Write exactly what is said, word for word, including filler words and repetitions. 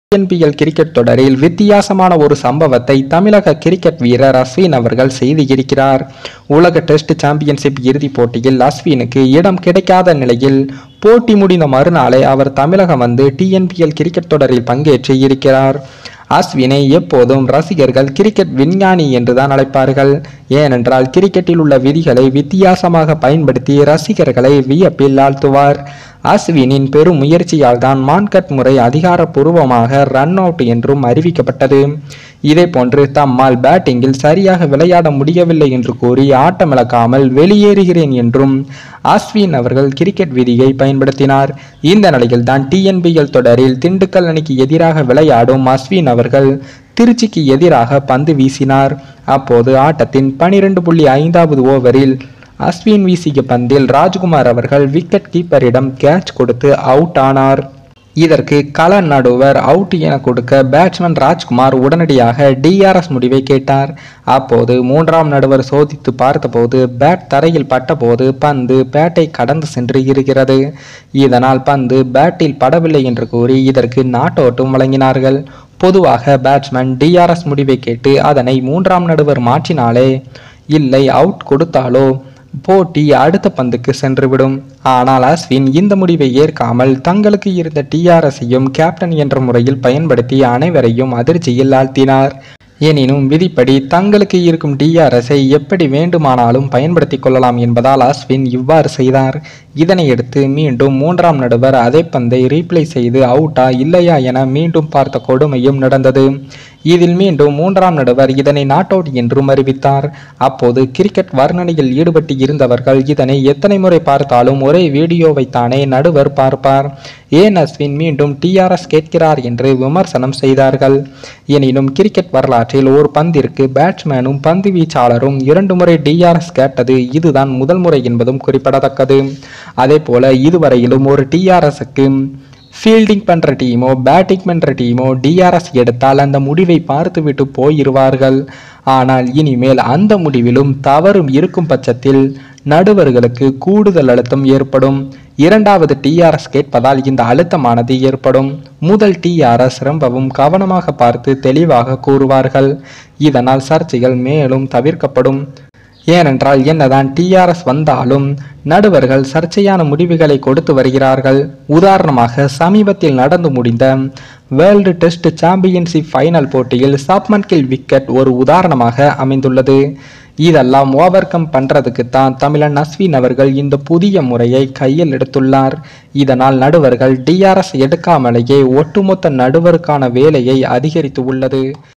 T N P L cricket தொடரில் வித்தியாசமான ஒரு சம்பவத்தை தமிழக கிரிக்கெட் வீரர் அஸ்வின் அவர்கள் செய்திருக்கிறார். உலக டெஸ்ட் சாம்பியன்ஷிப் இறுதிப் போட்டியில் அஸ்வினுக்கு இடம் கிடைக்காத நிலையில் போட்டி முடிந்த மறுநாளே அவர் தமிழகம் வந்து T N P L cricket தொடரில் பங்கேற்று இருக்கிறார். அஸ்வினை எப்போதும் ரசிகர்கள் கிரிக்கெட் விஞ்ஞானி என்றுதான் அழைப்பார்கள். ஏனென்றால் கிரிக்கெட்டில் உள்ள விதிகளை வித்தியாசமாக பயன்படுத்தி ரசிகர்களை வியப்பில் ஆழ்த்துவார். அஸ்வினின் பெரும் முயற்சியால் தான் மான்கட் முறை அதிகாரப்பூர்வமாக ரன் அவுட் என்றும் அறிவிக்கப்பட்டது. இதே போன்று தம்மால் பேட்டிங்கில் சரியாக விளையாட முடியவில்லை என்று கூறி ஆட்டமிழக்காமல் வெளியேறுகிறேன் என்றும் அஸ்வின் அவர்கள் கிரிக்கெட் விதியை பயன்படுத்தினார். இந்த நிலையில் தான் T N P L தொடரில் திண்டுக்கல் அணிக்கு எதிராக விளையாடும் அஸ்வின் அவர்கள் திருச்சிக்கு எதிராக பந்து வீசினார். அப்போது ஆட்டத்தின் பனிரெண்டு புள்ளி ஐந்தாவது ஓவரில் அஸ்வின் வீசிய பந்தில் ராஜ்குமார் அவர்கள் விக்கெட் கீப்பரிடம் கேட்ச் கொடுத்து அவுட் ஆனார். இதற்கு கள நடுவர் அவுட் என கொடுக்க பேட்ஸ்மேன் ராஜ்குமார் உடனடியாக D R S முடிவை கேட்டார். அப்போது மூன்றாம் நடுவர் சோதித்து பார்த்தபோது பேட் தரையில் பட்டபோது பந்து பேட்டை கடந்து சென்று இருக்கிறது. இதனால் பந்து பேட்டில் படவில்லை என்று கூறி இதற்கு நாட் அவுட்டும் வழங்கினார்கள். பொதுவாக பேட்ஸ்மேன் D R S முடிவை கேட்டு அதனை மூன்றாம் நடுவர் மாற்றினாலே இல்லை அவுட் கொடுத்தாலோ போட்டி அடுத்த பந்துக்கு சென்றுவிடும். ஆனால் அஸ்வின் இந்த முடிவை ஏற்காமல் தங்களுக்கு இருந்த T R S-ஐயும் கேப்டன் என்ற முறையில் பயன்படுத்தி அனைவரையும் அதிர்ச்சியில் ஆழ்த்தினார். எனினும் விதிப்படி தங்களுக்கு இருக்கும் D R S-ஐ எப்படி வேண்டுமானாலும் பயன்படுத்தி கொள்ளலாம் என்பதால் அஸ்வின் இவ்வாறு செய்தார். இதனையடுத்து மீண்டும் மூன்றாம் நடுவர் அதே பந்தை ரீப்ளே செய்து அவுட்டா இல்லையா என மீண்டும் பார்த்த கொடுமையும் நடந்தது. இதில் மீண்டும் மூன்றாம் நடுவர் இதனை நாட் அவுட் என்றும் அறிவித்தார். அப்போது கிரிக்கெட் வர்ணனையில் ஈடுபட்டு இருந்தவர்கள் இதனை எத்தனை முறை பார்த்தாலும் ஒரே வீடியோவைத்தானே நடுவர் பார்ப்பார், ஏன் அஸ்வின் மீண்டும் T R S கேட்கிறார் என்று விமர்சனம் செய்தார்கள். எனினும் கிரிக்கெட் வரலாற்றில் ஒரு பந்திற்கு பேட்ஸ்மேனும் பந்து வீச்சாளரும் இரண்டு முறை D R S கேட்டது இதுதான் முதல் முறை என்பதும் குறிப்பிடத்தக்கது. அதே போல இதுவரையிலும் ஒரு T R S-க்கு ஃபீல்டிங் பண்ற டீமோ பேட்டிங் பண்ற டீமோ D R S எடுத்தால் அந்த முடிவை பார்த்துவிட்டு போயிருவார்கள். ஆனால் இனிமேல் அந்த முடிவிலும் தவறும் இருக்கும் பட்சத்தில் நடுவர்களுக்கு கூடுதல் அழுத்தம் ஏற்படும். இரண்டாவது T R S கேட்பதால் இந்த அழுத்தமானது ஏற்படும். முதல் T R S ரொம்பவும் கவனமாக பார்த்து தெளிவாக கூறுவார்கள். இதனால் சர்ச்சைகள் மேலும் தவிர்க்கப்படும். ஏனென்றால் என்னதான் T R S வந்தாலும் நடுவர்கள் சர்ச்சையான முடிவுகளை கொடுத்து வருகிறார்கள். உதாரணமாக சமீபத்தில் நடந்து முடிந்த வேர்ல்டு டெஸ்ட் சாம்பியன்ஷிப் ஃபைனல் போட்டியில் சப்மன் கில் விக்கெட் ஒரு உதாரணமாக அமைந்துள்ளது. இதெல்லாம் ஓவர் கம் பண்றதுக்கு தான் தமிழன் அஸ்வின் அவர்கள் இந்த புதிய முறையை கையில் எடுத்துள்ளார். இதனால் நடுவர்கள் D R S எடுக்காமலேயே ஒட்டுமொத்த நடுவருக்கான வேலையை அதிகரித்து உள்ளது.